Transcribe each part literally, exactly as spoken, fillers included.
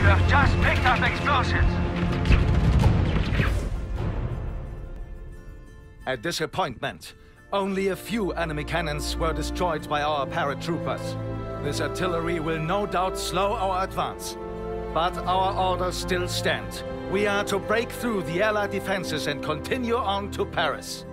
You have just picked up explosives. A disappointment. Only a few enemy cannons were destroyed by our paratroopers. This artillery will no doubt slow our advance. But our orders still stand. We are to break through the Allied defenses and continue on to Paris.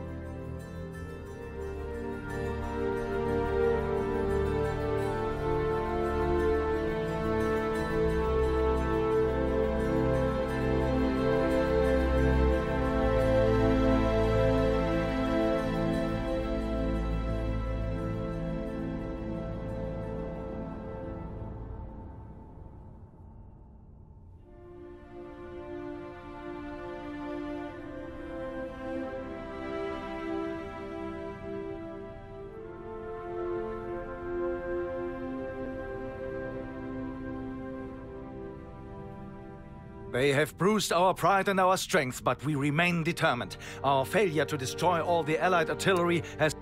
They have bruised our pride and our strength, but we remain determined. Our failure to destroy all the Allied artillery has...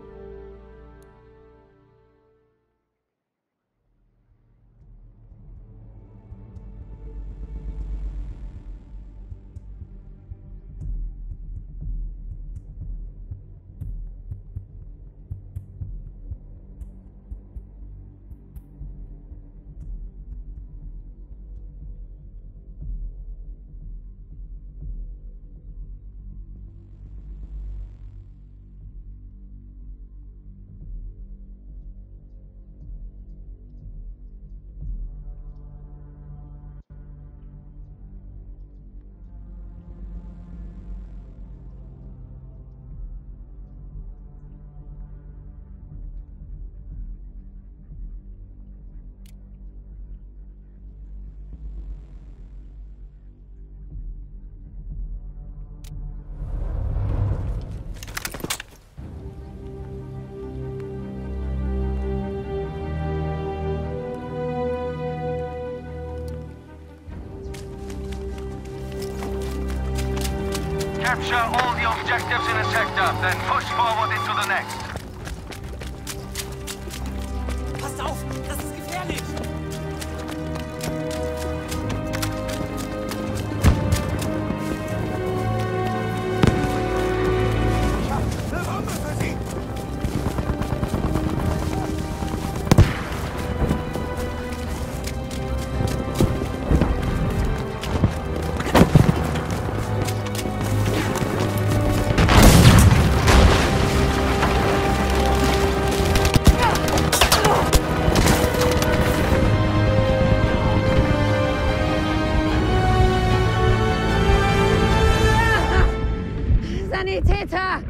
Capture all the objectives in a sector, then push forward into the next. Passt auf, das ist gefährlich! Ich hab eine Bombe für Sie! Sanitäter!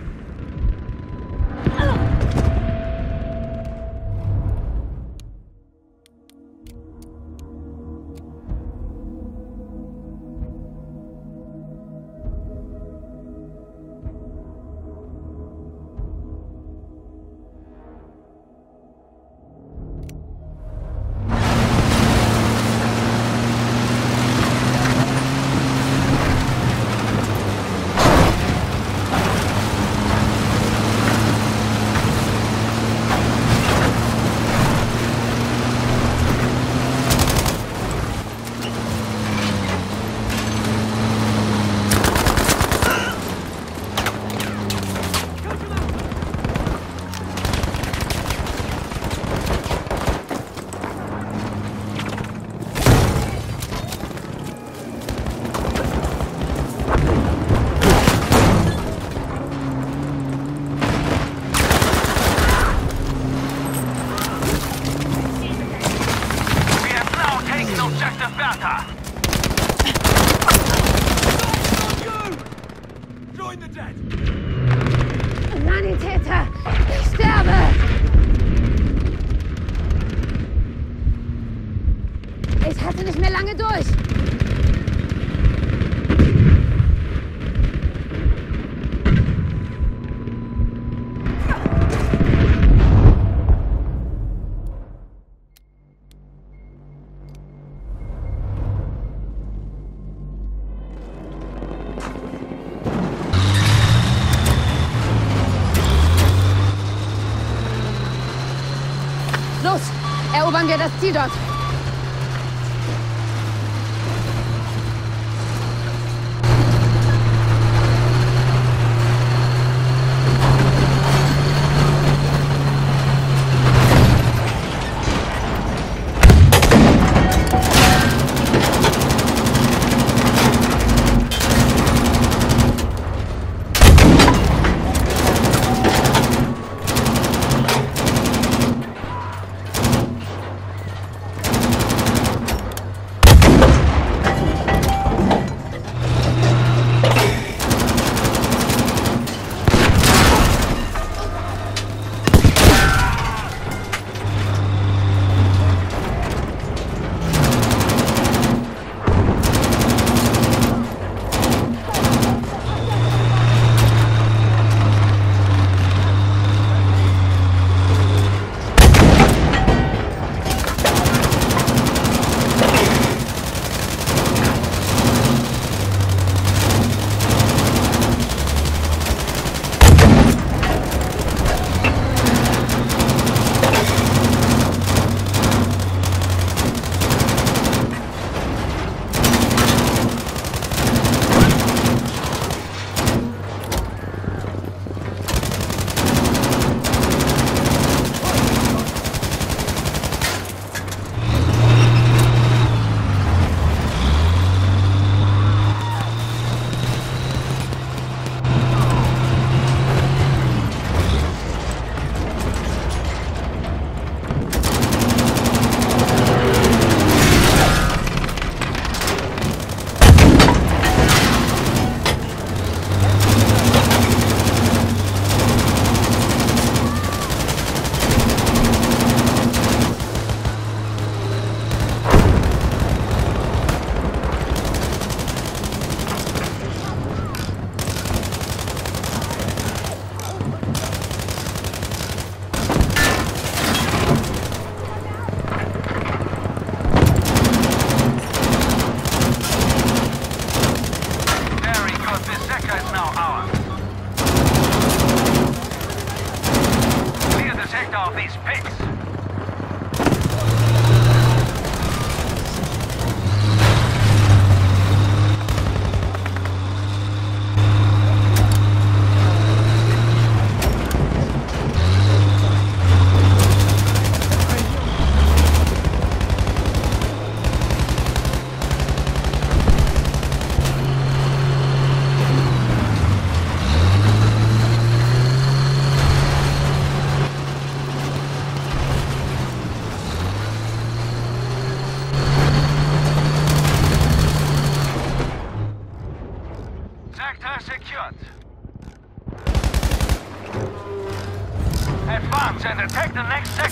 Sanitäter! Ich sterbe! Ich halte nicht mehr lange durch! Los, erobern wir das Ziel dort.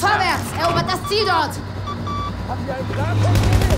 Vorwärts! Erobert das Ziel dort! Haben wir einen Plan?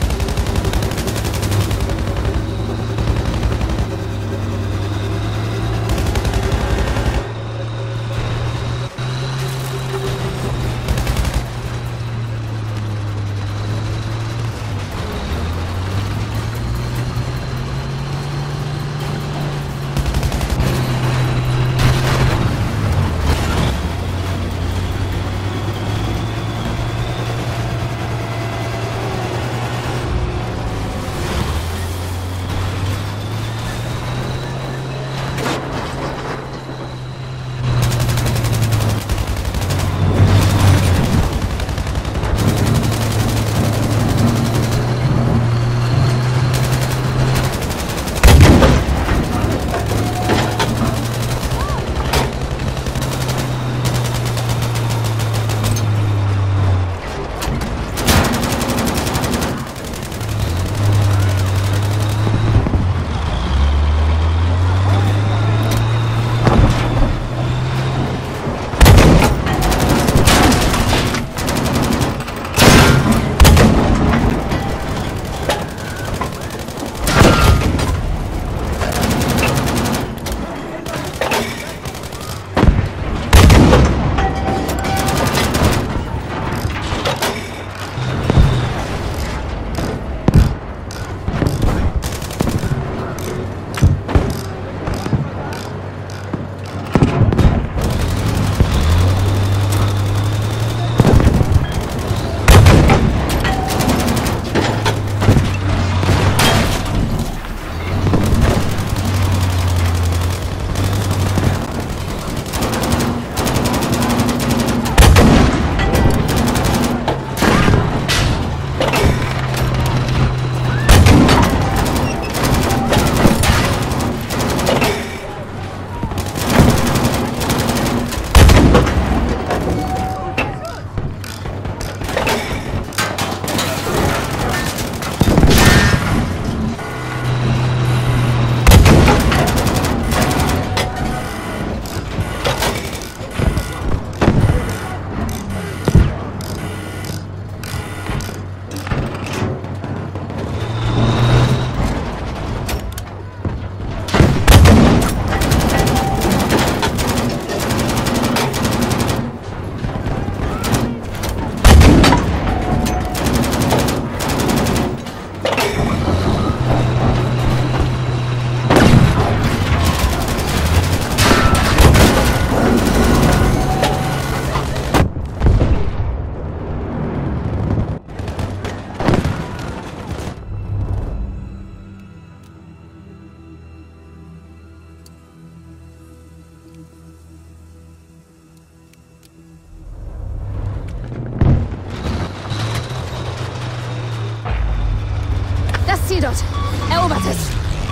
Ziel dort! Erobert es!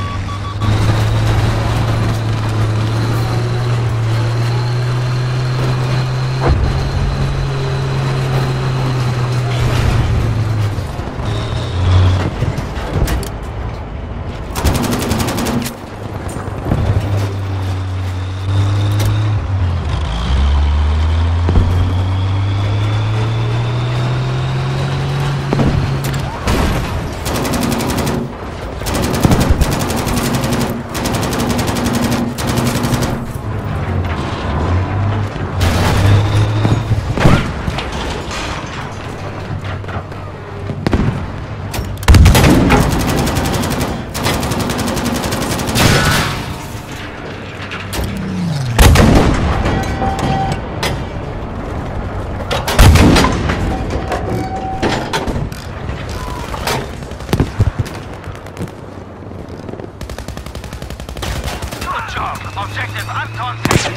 Objective Anton taken.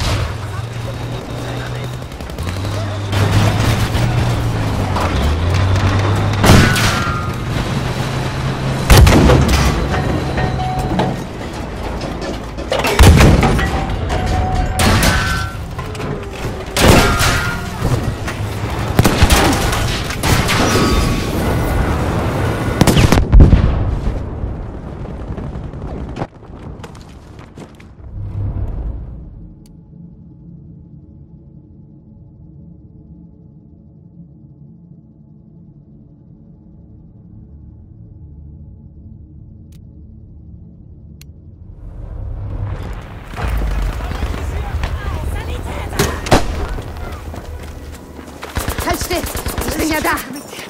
wieder da.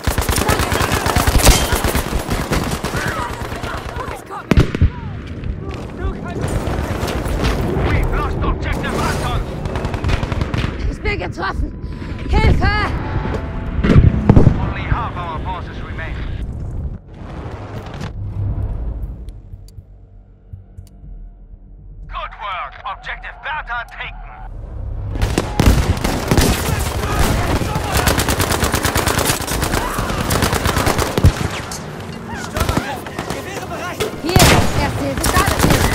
We've lost objective Anton. Ich bin getroffen. Hilfe! Only half our forces remain. Good work. Objective Bertha taken. Hier, erste Hilfe, Starthilfe.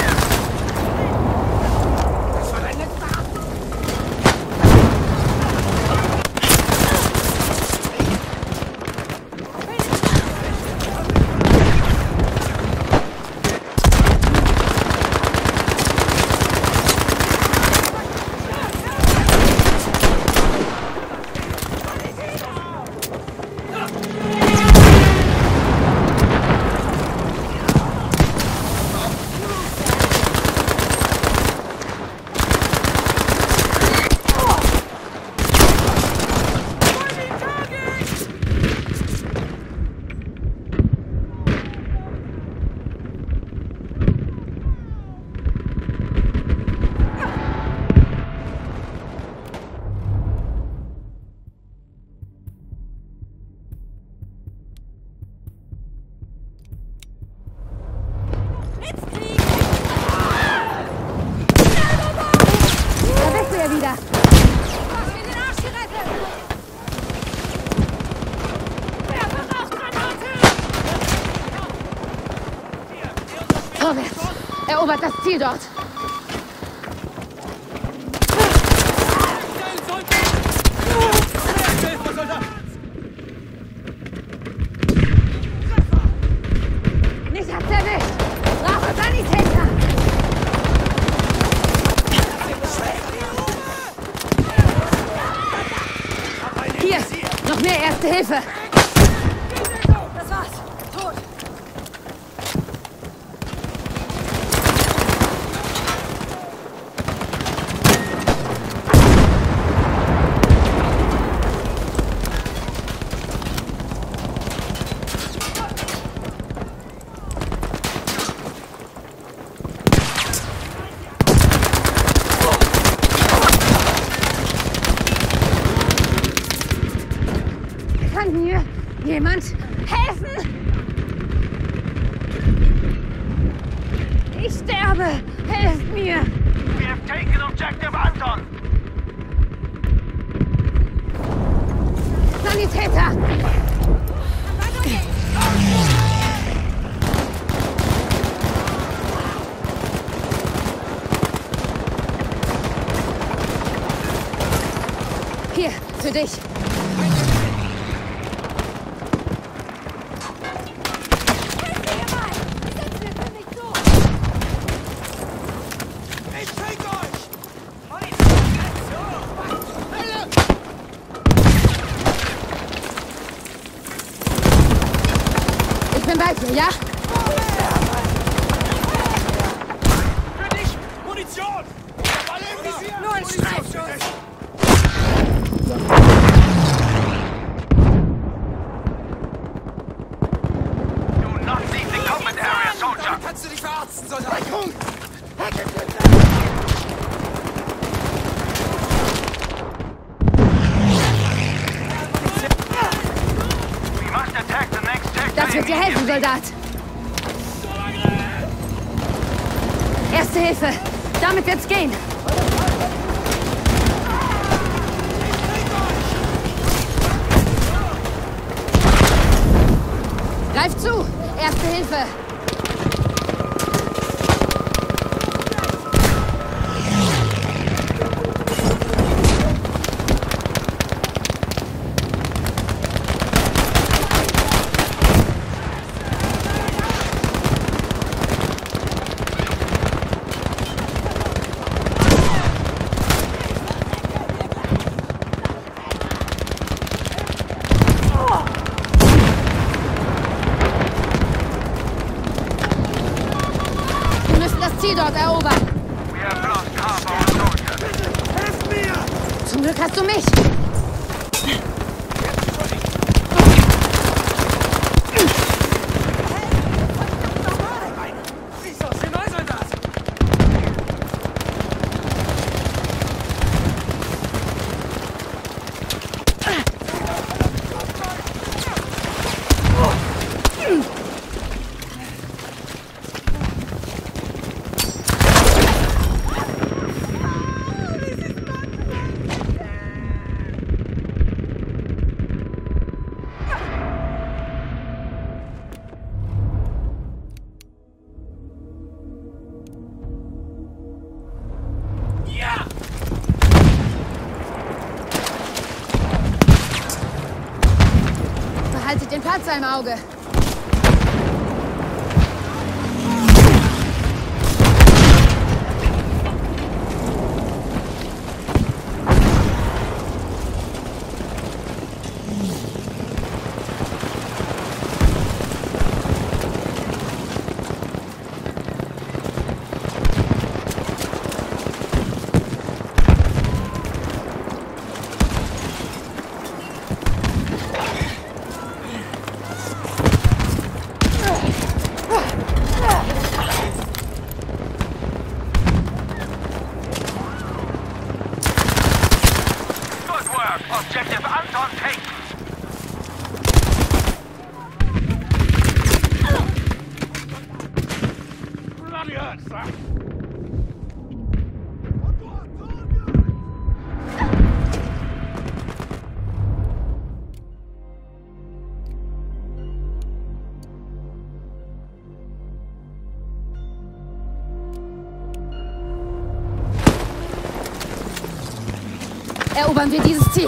Da bist du ja wieder. Vorwärts. Erobert das Ziel dort. Mich hat's erwischt. Brauche Sanitäter. Hier, noch mehr Erste Hilfe. Das war's. Tot. Kann mir jemand helfen? Ich sterbe! Helft mir! We have taken objective Anton. Sanitäter! Hier, für dich. Ich bin bei dir, ja? Für dich! Munition! Nur ein Streifschuss! Do not leave the combat area, soldier. Kannst du dich verarzten, Soldat? We must attack the next sector. Das wird dir helfen, Soldat. Erste Hilfe. Damit wird's gehen. Greif zu. Erste Hilfe. Ziel dort erobern. We have lost half our soldiers. Helft mir! Zum Glück hast du mich. Patzer im Auge. Objective Anton taken. Bloody hurts that. Erobern wir dieses Ziel.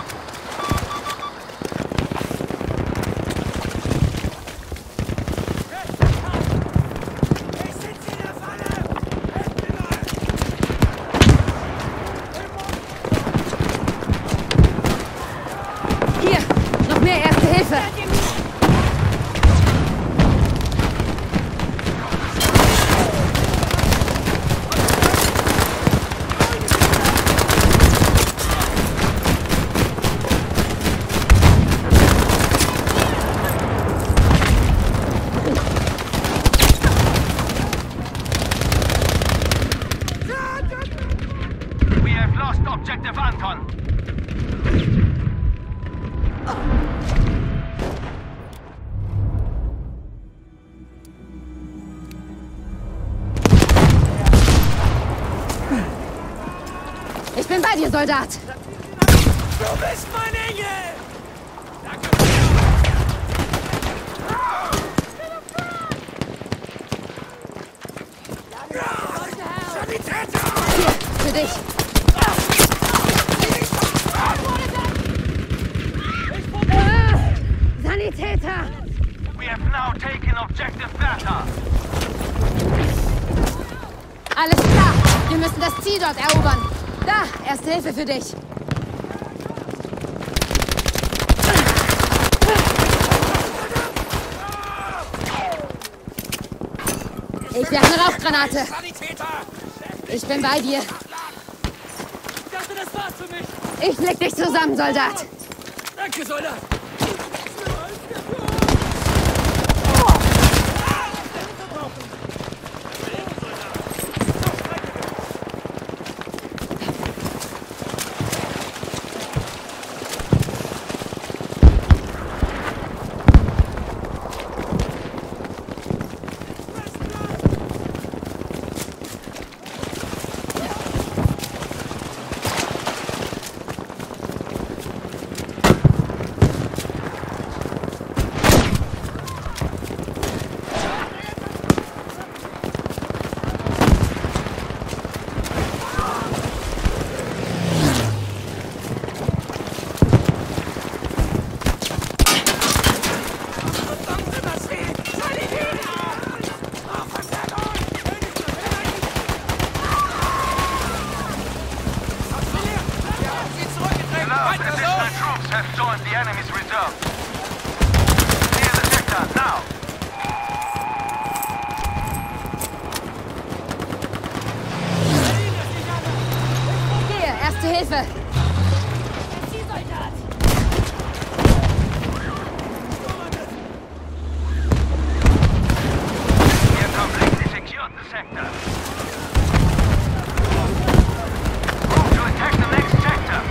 Hier, noch mehr Erste Hilfe. We have lost Objective Anton. Ich bin bei dir, Soldat. Du bist mein Engel! Sanitäter! Hier, für dich. Ah, Sanitäter! We have now taken Objective Bertha. Alles klar. Wir müssen das Ziel dort erobern. Da, Erste Hilfe für dich. Ich werfe eine Rauchgranate. Sanitäter! Ich bin bei dir. Ich dachte, das war's für mich! Ich leg dich zusammen, Soldat. Danke, Soldat! Additional troops have joined the enemy's reserve. Clear the sector now. Hier, Erste Hilfe. We have completely secured the sector. Move to attack the next sector.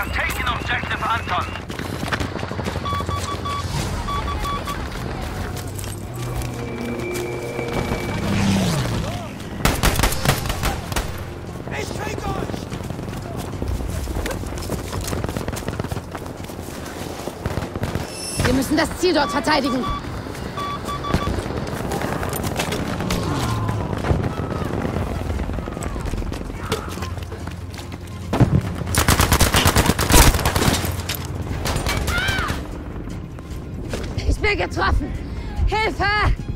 have taken objective Anton. Ich krieg euch! Wir müssen das Ziel dort verteidigen. Ich bin getroffen! Hilfe!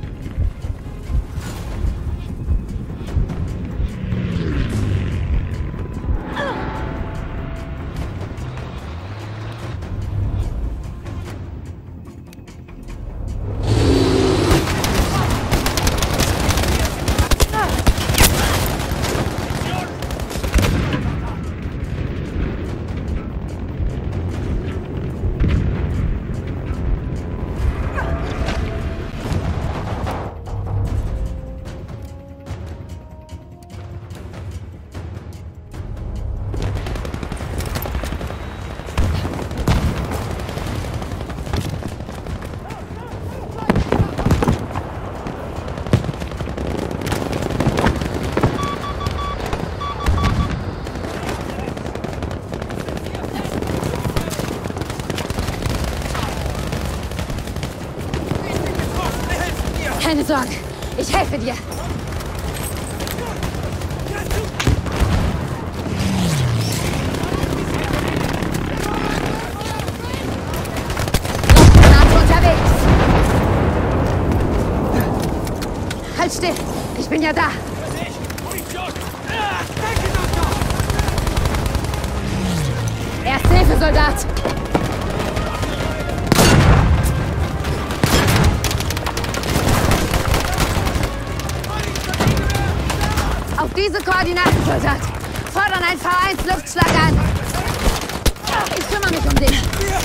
Keine Sorge, ich helfe dir. Granate unterwegs. Halt still, ich bin ja da. Erste Hilfe, Soldat. Auf diese Koordinaten, Soldat. Fordern ein V eins Luftschlag an. Ich kümmere mich um dich.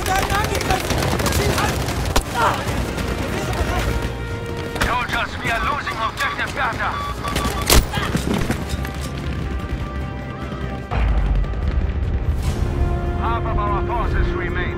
Soldiers, we are losing objective Bertha. Half of our forces remain.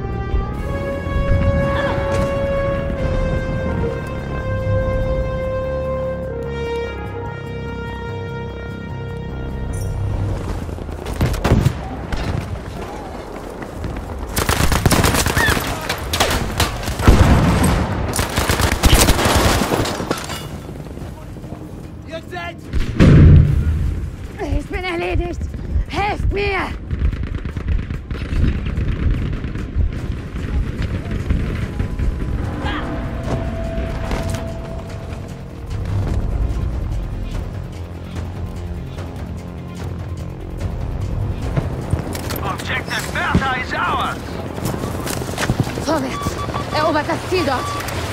Ich bin erledigt. Helft mir! Objective Bertha is ours. Vorwärts! Erobert das Ziel dort!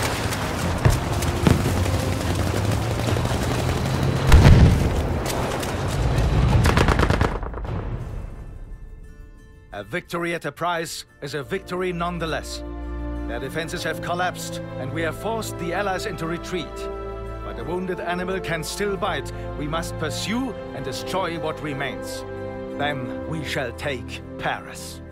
A victory at a price is a victory nonetheless. Their defenses have collapsed, and we have forced the Allies into retreat. But a wounded animal can still bite. We must pursue and destroy what remains. Then we shall take Paris.